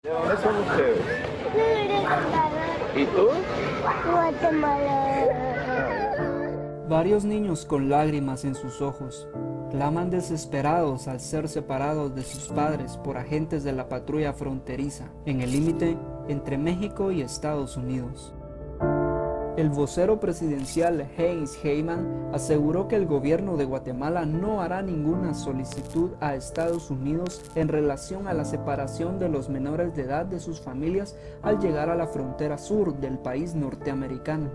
¿De dónde son ustedes? ¿Y tú? Guatemala. Varios niños con lágrimas en sus ojos claman desesperados al ser separados de sus padres por agentes de la patrulla fronteriza en el límite entre México y Estados Unidos. El vocero presidencial Heinz Heymann aseguró que el gobierno de Guatemala no hará ninguna solicitud a Estados Unidos en relación a la separación de los menores de edad de sus familias al llegar a la frontera sur del país norteamericano.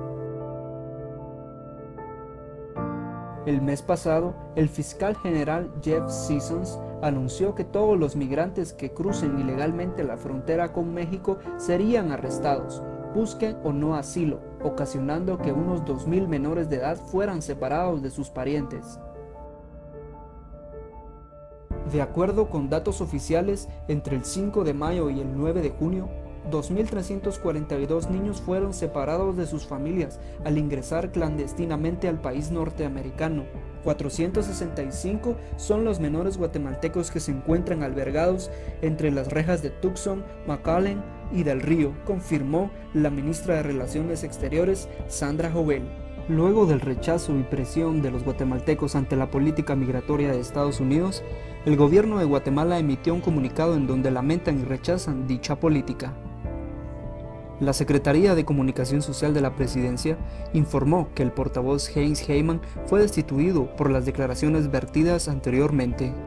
El mes pasado, el fiscal general Jeff Sessions anunció que todos los migrantes que crucen ilegalmente la frontera con México serían arrestados, busquen o no asilo, ocasionando que unos 2,000 menores de edad fueran separados de sus parientes. De acuerdo con datos oficiales, entre el 5 de mayo y el 9 de junio, 2,342 niños fueron separados de sus familias al ingresar clandestinamente al país norteamericano. 465 son los menores guatemaltecos que se encuentran albergados entre las rejas de Tucson, McAllen y Del Río, confirmó la ministra de Relaciones Exteriores, Sandra Jovel. Luego del rechazo y presión de los guatemaltecos ante la política migratoria de Estados Unidos, el gobierno de Guatemala emitió un comunicado en donde lamentan y rechazan dicha política. La Secretaría de Comunicación Social de la Presidencia informó que el portavoz Heinz Heymann fue destituido por las declaraciones vertidas anteriormente.